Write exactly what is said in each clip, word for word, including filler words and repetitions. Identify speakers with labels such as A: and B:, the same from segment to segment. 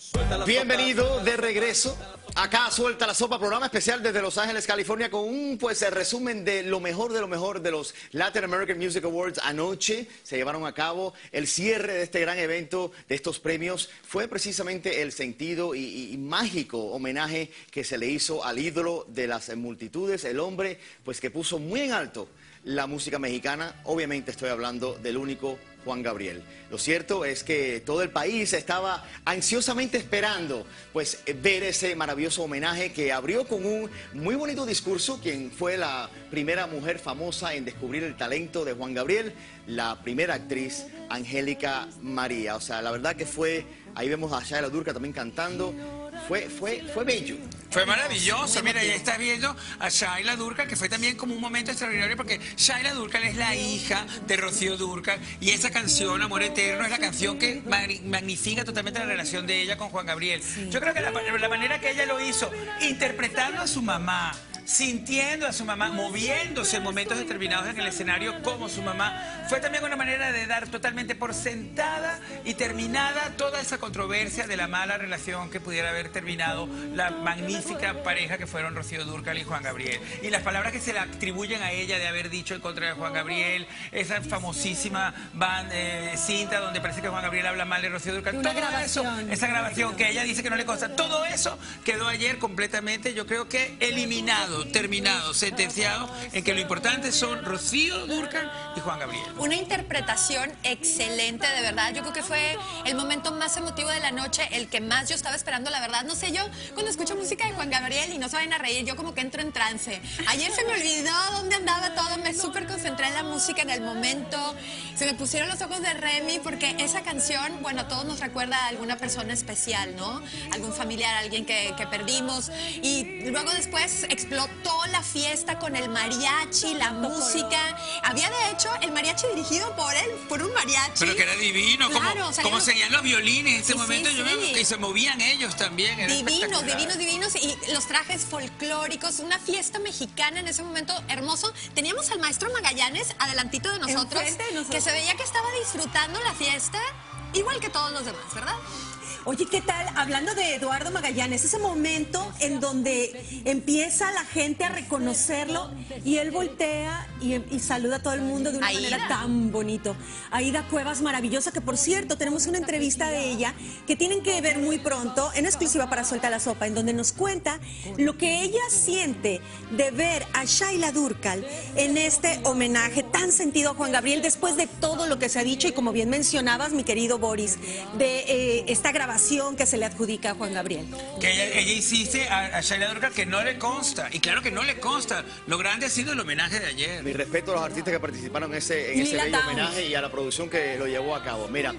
A: Bienvenido de regreso. Acá Suelta la Sopa, programa especial desde Los Ángeles, California, con un pues el resumen de lo mejor de lo mejor de los Latin American Music Awards. Anoche se llevaron a cabo el cierre de este gran evento, de estos premios. Fue precisamente el sentido y, y, y mágico homenaje que se le hizo al ídolo de las multitudes, el hombre pues que puso muy en alto la música mexicana. Obviamente estoy hablando del único Juan Gabriel. Lo cierto es que todo el país estaba ansiosamente esperando pues ver ese maravilloso homenaje que abrió con un muy bonito discurso, quien fue la primera mujer famosa en descubrir el talento de Juan Gabriel, la primera actriz, Angélica María. O sea, la verdad que fue, ahí vemos a Shaila Durka también cantando. Fue, fue, fue bello.
B: Fue maravilloso. Mira, ya está viendo a Shaila Durka, que fue también como un momento extraordinario, porque Shaila Durka es la hija de Rocío Durcal, y esa canción, Amor Eterno, es la canción que magnifica totalmente la relación de ella con Juan Gabriel. Sí. Yo creo que la, la manera que ella lo hizo, interpretando a su mamá, sintiendo a su mamá, moviéndose en momentos determinados en el escenario como su mamá, fue también una manera de dar totalmente por sentada y terminada toda esa controversia de la mala relación que pudiera haber terminado la magnífica pareja que fueron Rocío Dúrcal y Juan Gabriel. Y las palabras que se le atribuyen a ella de haber dicho en contra de Juan Gabriel, esa famosísima band, eh, cinta donde parece que Juan Gabriel habla mal de Rocío Dúrcal, todo grabación, eso, esa grabación que ella dice que no le consta, todo eso quedó ayer completamente, yo creo que eliminado, terminado, sentenciado, en que lo importante son Rocío Dúrcal y Juan Gabriel.
C: Una interpretación excelente, de verdad. Yo creo que fue el momento más emotivo de la noche, el que más yo estaba esperando, la verdad. No sé, yo cuando escucho música de Juan Gabriel y no se vayan a reír, yo como que entro en trance. Ayer se me olvidó dónde andaba todo, me súper concentré en la música, en el momento. Se me pusieron los ojos de Remy, porque esa canción, bueno, a todos nos recuerda a alguna persona especial, ¿no? Algún familiar, alguien que, que perdimos. Y luego después explotó toda la fiesta con el mariachi, la música. Había de hecho el mariachi dirigido por él, por un mariachi.
B: Pero que era divino,
C: claro,
B: como,
C: o sea,
B: como
C: yo...
B: seguían los violines en ese
C: sí,
B: momento,
C: sí,
B: yo
C: sí.
B: veo que se movían ellos también.
C: Divinos, divinos, divinos. Y los trajes folclóricos, una fiesta mexicana en ese momento hermoso. Teníamos al maestro Magallanes adelantito de nosotros, de nosotros, que se veía que estaba disfrutando la fiesta igual que todos los demás, ¿verdad?
D: Oye, ¿qué tal? Hablando de Eduardo Magallanes, ese momento en donde empieza la gente a reconocerlo y él voltea y, y saluda a todo el mundo de una
C: Aida.
D: manera tan bonito. Aida Cuevas, maravillosa, que por cierto, tenemos una entrevista de ella que tienen que ver muy pronto, en exclusiva para Suelta la Sopa, en donde nos cuenta lo que ella siente de ver a Shaila Durcal en este homenaje tan sentido a Juan Gabriel, después de todo lo que se ha dicho y como bien mencionabas, mi querido Boris, de eh, esta grabación que se le adjudica a Juan Gabriel.
B: Que ella, ella insiste a, a Shaila Durcal que no le consta, y claro que no le consta. Lo grande ha sido el homenaje de ayer.
A: Mi respeto a los artistas que participaron en ese, en ese bello homenaje y a la producción que lo llevó a cabo. Mira,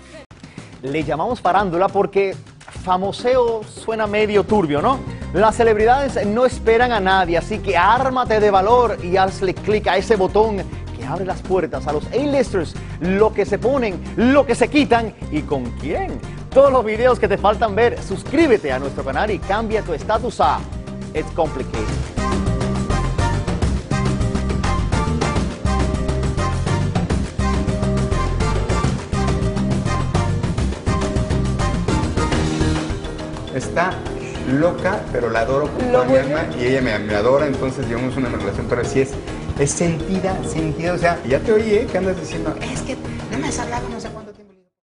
E: le llamamos farándula porque famoseo suena medio turbio, ¿no? Las celebridades no esperan a nadie, así que ármate de valor y hazle clic a ese botón que abre las puertas a los A-listers, lo que se ponen, lo que se quitan y con quién. Todos los videos que te faltan ver, suscríbete a nuestro canal y cambia tu estatus a It's Complicated.
F: Está loca, pero la adoro con toda mi alma y ella me, me adora, entonces llevamos una relación, pero sí es, es sentida, sentida, o sea, ya te oí, ¿eh? Que andas diciendo, es que no me has hablado, no sé cuándo.